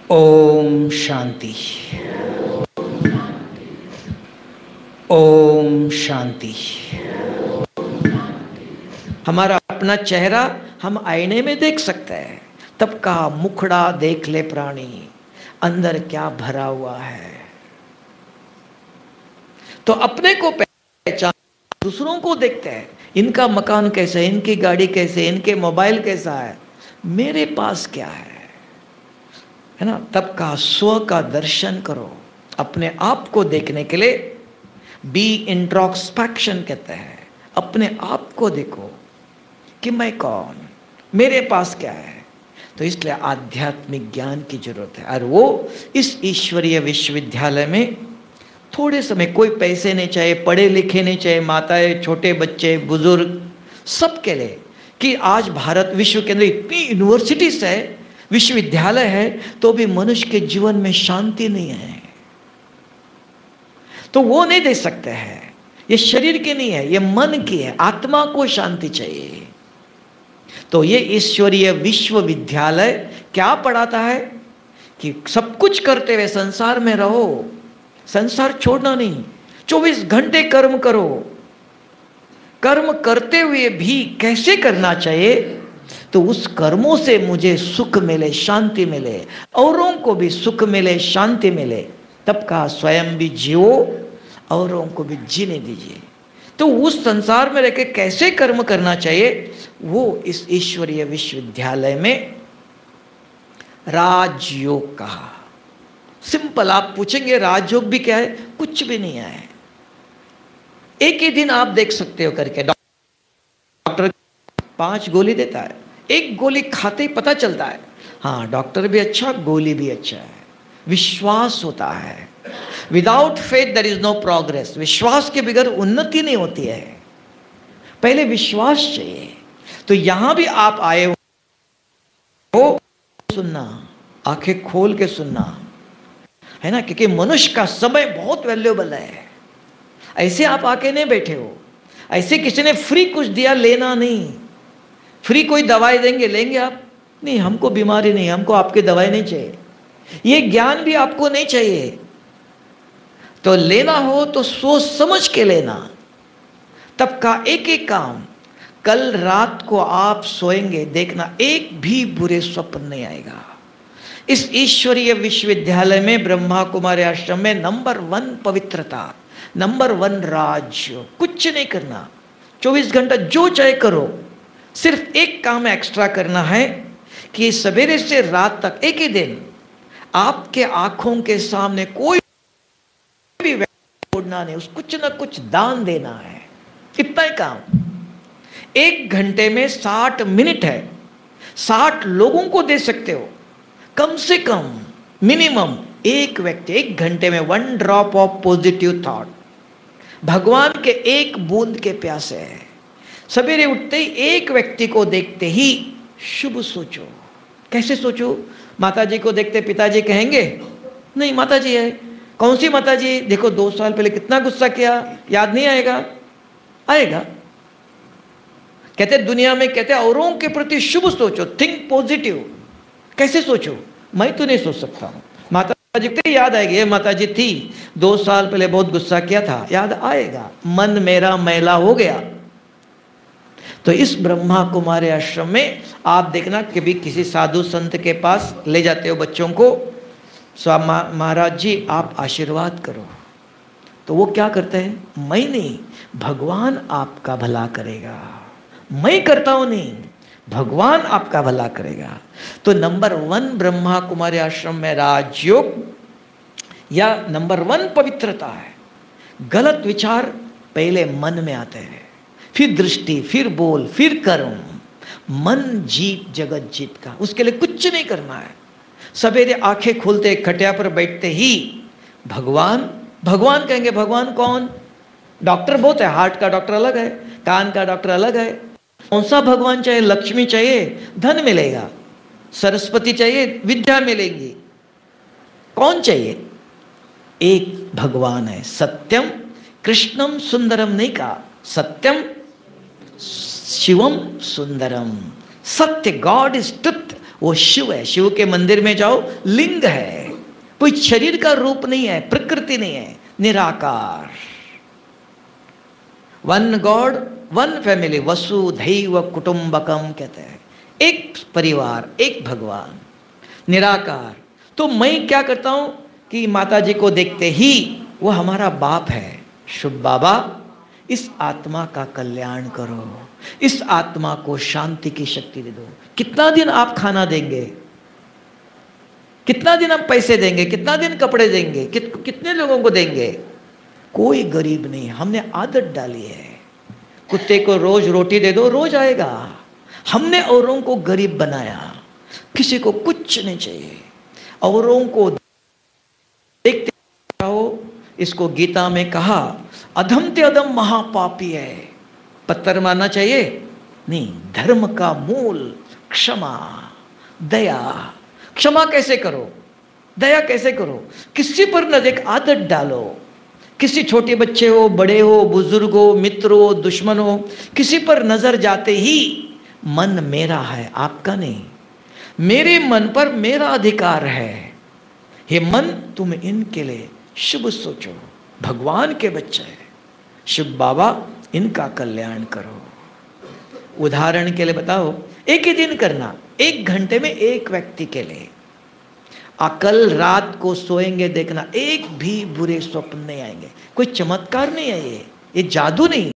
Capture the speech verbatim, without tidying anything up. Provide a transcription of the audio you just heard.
ओम शांति। ओम शांति। हमारा अपना चेहरा हम आईने में देख सकते हैं। तब कहा मुखड़ा देख ले प्राणी, अंदर क्या भरा हुआ है। तो अपने को पहचान, दूसरों को देखते हैं, इनका मकान कैसा है, इनकी गाड़ी कैसे, इनके मोबाइल कैसा है, मेरे पास क्या है, है ना। तब कहा स्व का दर्शन करो। अपने आप को देखने के लिए बी इंट्रोस्पेक्शन कहते हैं। अपने आप को देखो कि मैं कौन, मेरे पास क्या है। तो इसलिए आध्यात्मिक ज्ञान की जरूरत है। और वो इस ईश्वरीय विश्वविद्यालय में थोड़े समय, कोई पैसे नहीं चाहिए, पढ़े लिखे नहीं चाहिए, माताएं, छोटे बच्चे, बुजुर्ग, सबके लिए। कि आज भारत विश्व के अंदर इतनी यूनिवर्सिटीज है, विश्वविद्यालय है, तो भी मनुष्य के जीवन में शांति नहीं है। तो वो नहीं दे सकते हैं। ये शरीर की नहीं है, ये मन की है। आत्मा को शांति चाहिए। तो ये ईश्वरीय विश्वविद्यालय क्या पढ़ाता है कि सब कुछ करते हुए संसार में रहो, संसार छोड़ना नहीं, चौबीस घंटे कर्म करो। कर्म करते हुए भी कैसे करना चाहिए, तो उस कर्मों से मुझे सुख मिले, शांति मिले, औरों को भी सुख मिले, शांति मिले। तब कहा स्वयं भी जियो, औरों को भी जीने दीजिए। तो उस संसार में रहकर कैसे कर्म करना चाहिए, वो इस ईश्वरीय विश्वविद्यालय में राजयोग कहा। सिंपल। आप पूछेंगे राजयोग भी क्या है, कुछ भी नहीं है। एक ही दिन आप देख सकते हो करके। डॉक्टर पांच गोली देता है, एक गोली खाते ही पता चलता है हाँ डॉक्टर भी अच्छा, गोली भी अच्छा है। विश्वास होता है। Without faith there is no progress. विश्वास के बगैर उन्नति नहीं होती है। पहले विश्वास चाहिए। तो यहां भी आप आए हो, सुनना, आंखें खोल के सुनना, है ना, क्योंकि मनुष्य का समय बहुत वैल्यूएबल है। ऐसे आप आके नहीं बैठे हो, ऐसे किसी ने फ्री कुछ दिया, लेना नहीं। फ्री कोई दवाई देंगे, लेंगे आप? नहीं, हमको बीमारी नहीं, हमको आपकी दवाई नहीं चाहिए, ये ज्ञान भी आपको नहीं चाहिए। तो लेना हो तो सोच समझ के लेना। तब का एक एक काम, कल रात को आप सोएंगे, देखना एक भी बुरे स्वप्न नहीं आएगा। इस ईश्वरीय विश्वविद्यालय में ब्रह्मा कुमारी आश्रम में नंबर वन पवित्रता, नंबर वन राज्य। कुछ नहीं करना, चौबीस घंटा जो चाहे करो। सिर्फ एक काम एक्स्ट्रा करना है कि सवेरे से रात तक एक ही दिन आपके आंखों के सामने कोई भी व्यक्ति छोड़ना नहीं, उसको कुछ ना कुछ दान देना है। इतना ही काम। एक घंटे में साठ मिनट है, साठ लोगों को दे सकते हो। कम से कम मिनिमम एक व्यक्ति, एक घंटे में one drop of positive thought, भगवान के एक बूंद के प्यासे है। सवेरे उठते ही एक व्यक्ति को देखते ही शुभ सोचो। कैसे सोचो? माताजी को देखते पिताजी कहेंगे नहीं माताजी है, कौन सी माताजी, देखो दो साल पहले कितना गुस्सा किया, याद नहीं आएगा? आएगा। कहते दुनिया में, कहते औरों के प्रति शुभ सोचो, थिंक पॉजिटिव। कैसे सोचो? मैं तो नहीं सोच सकता हूं। माता जी को याद आएगी, माता जी थी दो साल पहले बहुत गुस्सा किया था, याद आएगा। मन मेरा मैला हो गया। तो इस ब्रह्मा कुमारी आश्रम में आप देखना कि भी किसी साधु संत के पास ले जाते हो बच्चों को, स्वामी महाराज जी आप आशीर्वाद करो, तो वो क्या करते हैं? मैं नहीं, भगवान आपका भला करेगा। मैं करता हूं नहीं, भगवान आपका भला करेगा। तो नंबर वन ब्रह्मा कुमारी आश्रम में राजयोग या नंबर वन पवित्रता है। गलत विचार पहले मन में आते हैं, फिर दृष्टि, फिर बोल, फिर कर्म। मन जीत जगत जीत का, उसके लिए कुछ नहीं करना है। सवेरे आंखें खोलते खटिया पर बैठते ही भगवान भगवान कहेंगे। भगवान कौन? डॉक्टर बहुत है, हार्ट का डॉक्टर अलग है, कान का डॉक्टर अलग है। कौन सा भगवान चाहिए? लक्ष्मी चाहिए, धन मिलेगा। सरस्वती चाहिए, विद्या मिलेगी। कौन चाहिए? एक भगवान है। सत्यम कृष्णम सुंदरम नहीं कहा, सत्यम शिवम सुंदरम। सत्य, गॉड इज ट्रुथ, वो शिव है। शिव के मंदिर में जाओ, लिंग है, कोई शरीर का रूप नहीं है, प्रकृति नहीं है, निराकार। वन गॉड वन फैमिली, वसुधैव कुटुंबकम कहते हैं, एक परिवार, एक भगवान, निराकार। तो मैं क्या करता हूं कि माता जी को देखते ही, वो हमारा बाप है, शुभ बाबा इस आत्मा का कल्याण करो, इस आत्मा को शांति की शक्ति दे दो। कितना दिन आप खाना देंगे, कितना दिन हम पैसे देंगे, कितना दिन कपड़े देंगे, कित, कितने लोगों को देंगे? कोई गरीब नहीं। हमने आदत डाली है, कुत्ते को रोज रोटी दे दो, रोज आएगा। हमने औरों को गरीब बनाया, किसी को कुछ नहीं चाहिए, औरों को देखते जाओ। इसको गीता में कहा, अधम ते अधम महापापी है। पत्थर मारना चाहिए नहीं, धर्म का मूल क्षमा, दया। क्षमा कैसे करो, दया कैसे करो? किसी पर न एक आदत डालो, किसी छोटे बच्चे हो, बड़े हो, बुजुर्ग हो, मित्र हो, दुश्मन हो, किसी पर नजर जाते ही मन मेरा है, आपका नहीं। मेरे मन पर मेरा अधिकार है। हे मन, तुम इनके लिए शुभ सोचो, भगवान के बच्चे हैं, शुभ बाबा इनका कल्याण करो। उदाहरण के लिए बताओ, एक ही दिन करना, एक घंटे में एक व्यक्ति के लिए। आ कल रात को सोएंगे, देखना एक भी बुरे स्वप्न नहीं आएंगे। कोई चमत्कार नहीं है ये, ये जादू नहीं।